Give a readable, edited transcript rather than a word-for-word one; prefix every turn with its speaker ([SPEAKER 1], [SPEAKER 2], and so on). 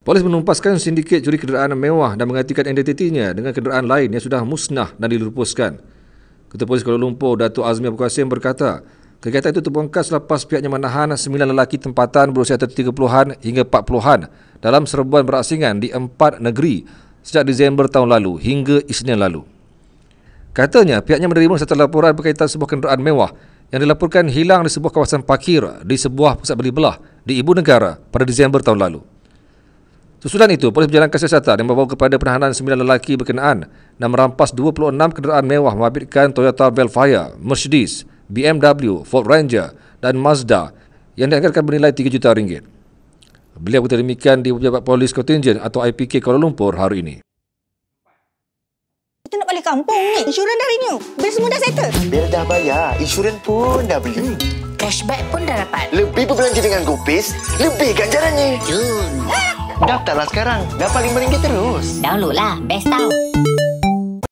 [SPEAKER 1] Polis menumpaskan sindiket curi kenderaan mewah dan menggantikan identitinya dengan kenderaan lain yang sudah musnah dan dilupuskan. Ketua Polis Kuala Lumpur, Datuk Azmi Abu Qasim berkata, kegiatan itu terbongkar selepas pihaknya menahan 9 lelaki tempatan berusia 30-an hingga 40-an dalam serbuan berasingan di 4 negeri sejak Disember tahun lalu hingga Isnin lalu. Katanya, pihaknya menerima satu laporan berkaitan sebuah kenderaan mewah yang dilaporkan hilang di sebuah kawasan parkir di sebuah pusat beli belah di Ibu Negara pada Disember tahun lalu. Susulan itu, polis menjalankan siasatan yang membawa kepada penahanan 9 lelaki berkenaan dan merampas 26 kenderaan mewah membabitkan Toyota Velfire, Mercedes, BMW, Ford Ranger dan Mazda yang dianggarkan bernilai RM3 juta. Beliau berkata demikian di Pejabat Polis Kontingen atau IPK Kuala Lumpur hari ini.
[SPEAKER 2] Kita nak balik kampung ni. Insurans dah renew. Bil semua dah settle.
[SPEAKER 3] Bil dah bayar. Insurans pun dah beli.
[SPEAKER 4] Cashback pun dah dapat.
[SPEAKER 3] Lebih berbelanja dengan GoPace, lebih ganjarannya.
[SPEAKER 4] Jun.
[SPEAKER 3] Daftarlah sekarang. Dapat RM5 terus.
[SPEAKER 4] Download lah. Best tau.